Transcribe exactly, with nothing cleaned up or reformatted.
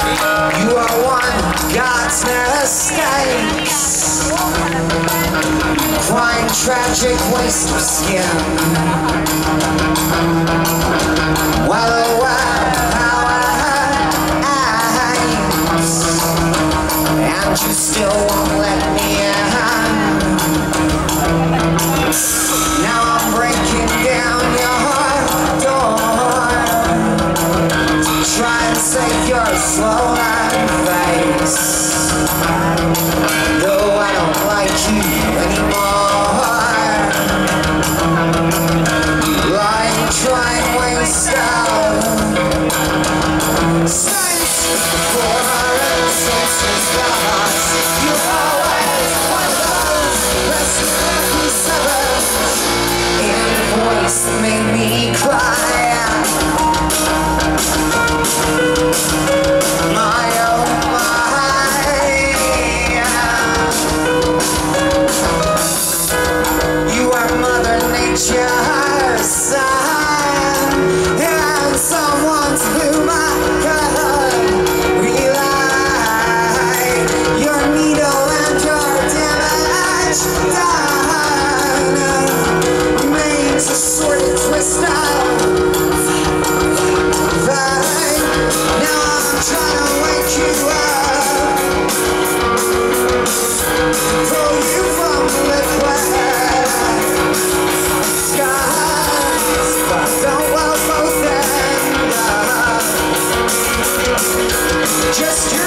You are one God's mistakes, crying tragic waste of skin. Well, oh, well, how I hate, and you still won't let me in. Now I'm breaking down your door, try and save your swollen face. Though I don't like you anymore, lying, trying, waste out space for our senses lost. You're always one of those restless sevens in a voice that made me cry. My oh my, you are Mother Nature's son, and someone to whom I could rely. Your needle and your damage done remains a sort of twist of fate. Now I'm trying to wake you up, pull you from the liquid skies, but don't well both end up. Just your